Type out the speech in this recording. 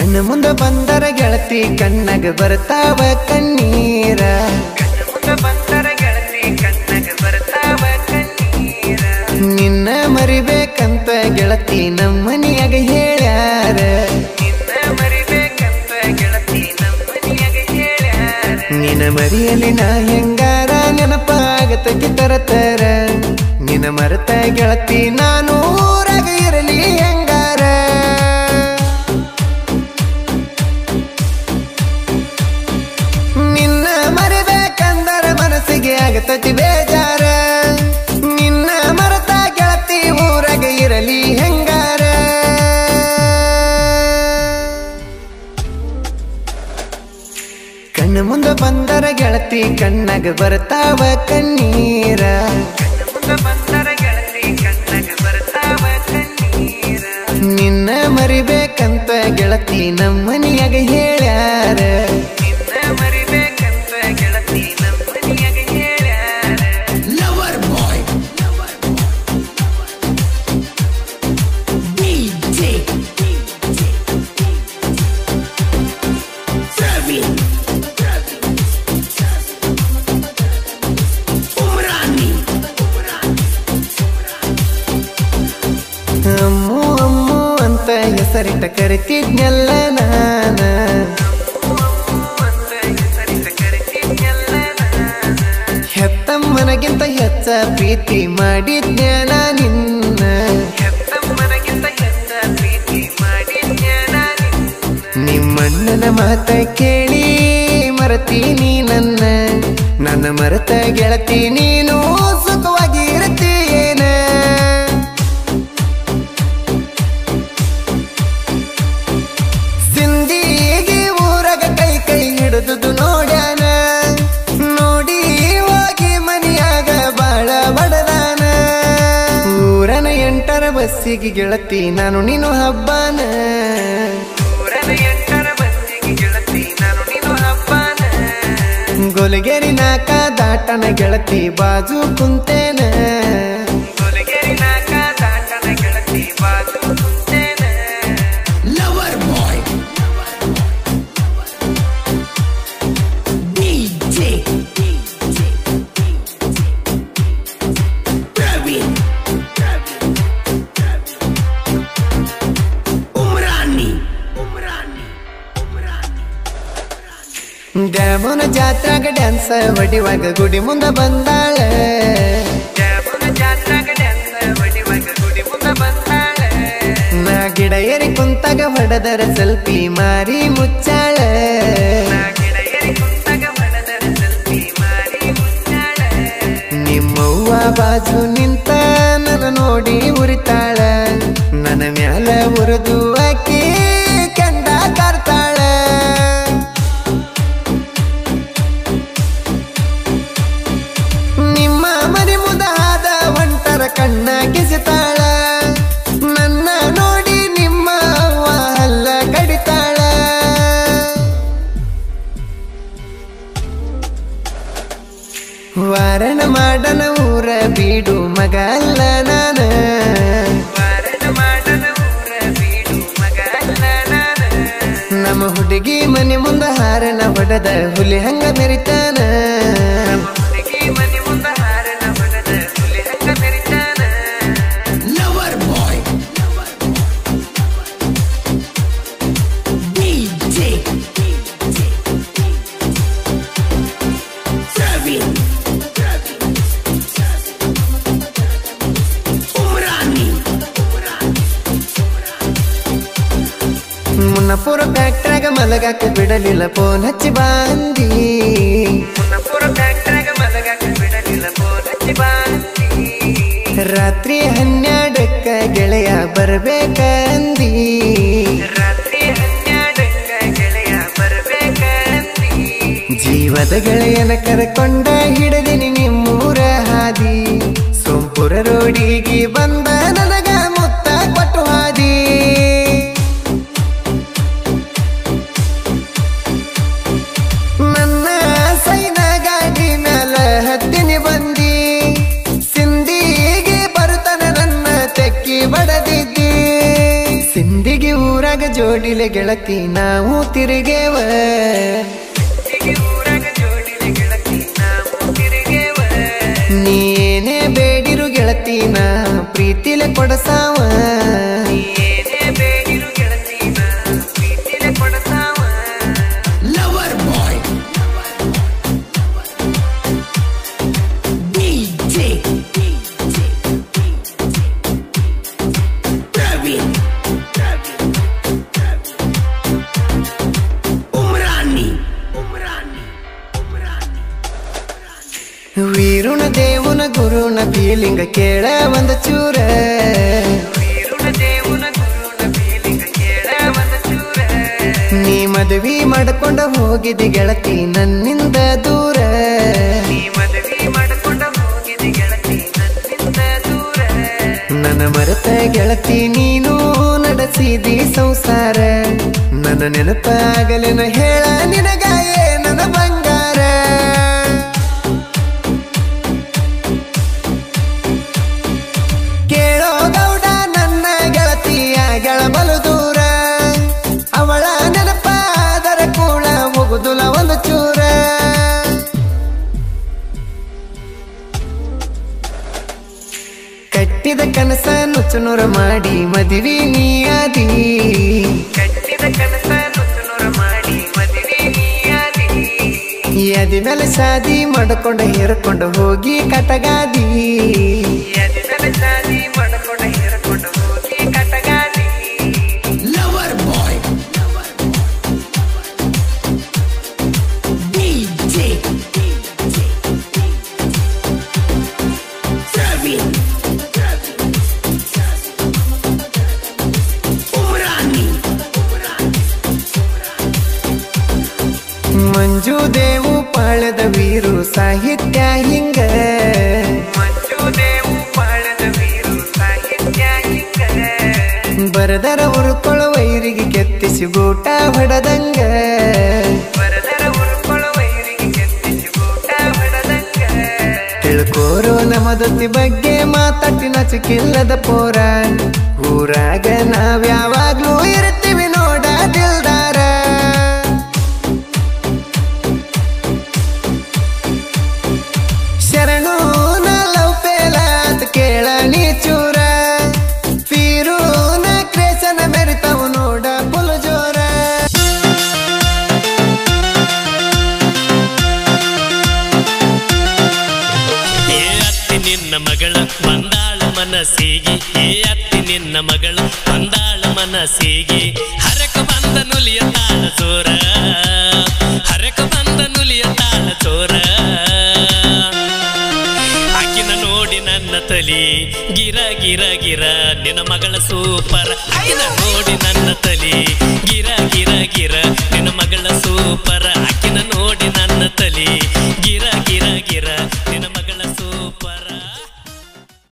ಕಣ್ಣ ಮುಂದ ಬಂದರ ಗೆಳತಿ ಕಣ್ಣಗ ಬರ್ತಾವ ಕಣ್ಣೀರ ನಿನ್ನ ಮರಿಬೇಕಂತ ಗೆಳತಿ ನಮ್ಮನಿಯಾಗ ಹೇಳ್ಯಾರ ನಿನ್ನ ಮರಿಯಲಿ ನಾ ಹೆಂಗಾರ ನೆನಪಾಗತಕ್ಕೆ ತರತರ ನಿನ್ನ ಮರೆತ ಗೆಳತಿ ನಾನು ಊರಾಗ ಇರಲಿ ಹೆಂಗಾರ ನಿನ್ನ ಮರಿಬೇಕಂದರ ಮನಸ್ಸಿಗೆ ಆಗತತಿ ಬೇಜಾರ ನಿನ್ನ ಮರೆತ ಗೆಳತಿ ಊರಾಗ ಇರಲಿ ಹೆಂಗಾರ ಕಣ್ಣ ಮುಂದ ಬಂದರ ಗೆಳತಿ ಕಣ್ಣಗ ಬರ್ತಾವ ಕಣ್ಣೀರ ನಿನ್ನ ಮರಿಬೇಕಂತ ಗೆಳತಿ ನಮ್ಮನಿಯಾಗ ಹೇಳ್ಯಾರ ಅಮ್ಮು ಅಮ್ಮು ಅಂತ ಹೆಸರಿಟ್ಟ ಕರಿತಿದ್ನೆಲ್ಲ ನಾನ ಹೆತ್ತಮ್ಮನಗಿಂತ ಹೆಚ್ಚ ಪ್ರೀತಿ ಮಾಡಿದ್ನ್ಯಾನ ನಿನ್ನ ನಿಮ್ಮಣ್ಣನ ಮಾತ ಕೇಳಿ ಮರತೀನಿ ನನ್ನ ಮರೆತ ಗೆಳತಿ ನೀನು ಸುಖವಾಗಿ ಇರ್ತೀಯೇನ ಸಿಂಧಿಗೆ ಊರಾಗ ಕೈ ಕೈ ಹಿಡಿದುದು ನೋಡ್ಯಾನ ನೋಡಿ ಹೋಗಿ ಮನಿಯಾಗ ಬಾಳ ಬಡದಾನ ಊರನ 8ರ ಬಸ್ಸಿಗೆ ಗೆಳತಿ ನಾನು ನೀನು ಹಬ್ಬಾನ ಗೋಲಗೇರಿ ನಾಕ ದಾಟನ ಗೆಳತಿ ಬಾಜು ಕುಂತೇನ lover boy DJ Praveen Umrani ಡ್ಯಾಮನ ಜಾತ್ರಾಗ ಡ್ಯಾನ್ಸ ಹೊಡಿವಾಗ ಗುಡಿ ಮುಂದ ಬಂದಾಳ ನಾ ಗಿಡ ಏರಿ ಕುಂತಾಗ ಹೊಡೆದರ ಸೆಲ್ಫಿ ಮಾರಿ ಮುಚ್ಚಾಳ ನಿಮ್ಮವ್ವ ಬಾಜು ನಿಂತ ನನ್ನ ನೋಡಿ ಉರಿತಾಳ ನನ್ನ ಮ್ಯಾಲ ಉರಿದು ಆಕಿ ಕಂಡ ಕಾರ್ತಾಳ ನಿಮ್ಮ ಮನೆ ಮುದಾದ ಒಂಟರ ಕಣ್ಣ ಕಿಸಿತಾಳ ನನ್ನ ನೋಡಿ ನಿಮ್ಮ ಅವ್ವ ಹಲ್ಲ ಕಡಿತಾಳ ವಾರಣ ಮಾಡನ ಊರ ಬೀಡು ಮಗ ಅಲ್ಲ ನಾನ ನಮ್ಮ ಹುಡುಗಿ ಮನೆ ಮುಂದ ಹಾರನ ಹೊಡೆದ ಹುಲಿ ಹಂಗ ಮೆರಿತಾನ lover boy DJ Praveen Umrani Munnapura ಫ್ಯಾಕ್ಟ್ರಾಗ ಮಲಗಾಕ ಬಿಡಲಿಲ್ಲ ಫೋನ್ ಹಚ್ಚಿ ಬಾಂದಿ ರಾತ್ರಿ 12ಕ್ಕ ಗೆಳೆಯ ಬರ್ಬೇಕಂದಿ ಜೀವದ ಗೆಳೆಯನ ಕರ್ಕೊಂಡ ಹಿಡಿದಿನಿ ನಿಮ್ಮೂರ ಹಾದಿ ಸೋಂಪುರ ರೋಡಿಗೆ ಬಂದ ನನಗ ಮುತ್ತ ಕೊಟ್ಟು ಹಾದಿ ನನ್ನ ಸೈನ ಗಾಡಿ ಮ್ಯಾಲ ಹತ್ತಿನಿ ಬಂದಿ ಸಿಂಧಿಗೆ ಬರುತ್ತಾನ ನನ್ನ ತೆಕ್ಕಿ ಬಡದಿದ್ದಿ ಸಿಂಧಿಗೆ ಊರಾಗ ಊರಾಗ ಜೋಡಿಲೆ ಗೆಳತಿ ನಾವು ತಿರುಗೇವ ನೀನೇ ಬೇಡಿರು ಗೆಳತಿನ ಪ್ರೀತಿಲೆ ಕೊಡಸಾವ ಲವರ್ ಬಾಯ್ ವೀರುಣ ದೇವುನ ಗುರುನ ಫೀಲಿಂಗ ಕೇಳ ಒಂದ ಚೂರ ನೀ ಮದುವೆ ಮಾಡ್ಕೊಂಡ ಹೋಗಿದಿ ಗೆಳತಿ ನನ್ನಿಂದ ದೂರ ನನ್ನ ಮರೆತ ಗೆಳತಿ ನೀನು ನಡೆಸಿದಿ ಸಂಸಾರ ನನ್ನ ನೆನಪಾಗಲೇನ ಹೇಳ ನಿನಗಾಯೇ ನನ್ನ ಬಂಗಾರ ಬಲು ದೂರ ಅವಳ ನೆನಪಾದರ ಕೂಡ ಹೋಗುದುಲ ಒಂದು ಚೂರ ಕಟ್ಟಿದ ಕನಸ ನುಚ್ಚುನೂರ ಮಾಡಿ ಮದುವೆ ನೀಯಾದಿ ಅದಿ ಮೇಲೆ ಶಾದಿ ಮಾಡಿಕೊಂಡ ಹೇರ್ಕೊಂಡು ಹೋಗಿ ಕಟಗಾದಿ ಮಂಜು ದೇವು ಪಾಳದ ವೀರು ಸಾಹಿತ್ಯ ಹಿಂಗ ಬರದರ ಉರುಕೊಳ ವೈರಿಗೆ ಕೆತ್ತಿಸಿ ಗೂಟ ಹೊಡದಂಗ ತಿಳ್ಕೋರೋ ನಮದತಿ ಬಗ್ಗೆ ಮಾತಾಡಿ ನಚಿಕಿಲ್ಲದ ಪೋರ ಊರಾಗ ನಾವ್ಯಾವಾಗ್ಲೂ ಇರ್ತೀವಿ ನೋಡ ದಿಲ್ದಾರ ಶರಣು ಲವ್ ಪೇಲ ಅಂತ ಕೇಳ ನೀ ಚೂರ ಫೀರೂನ ಕ್ರೇಸನ ಮೆರಿತಾವು ನೋಡ ಪುಲ್ ಜೋರ ನಿನ್ನ ಮಗಳ ಬಂದಾಳ ಮನಸ್ಸಿಗೆ ಅತ್ತಿ ನಿನ್ನ ಮಗಳು ಬಂದಾಳ ಮನಸ್ಸಿಗೆ ಹರಕ ಬಂದ ನುಲಿಯ ತಾಳ ಚೋರ ಹರಕ ಬಂದ ನುಲಿಯ ತಾಳ ಚೋರ ಆಕಿನ ನೋಡಿ ನನ್ನ ತಲಿ ಗಿರ ಗಿರ ಗಿರ ನಿನ್ನ ಮಗಳ ಸೂಪರ್ ಆಕಿನ ನೋಡಿ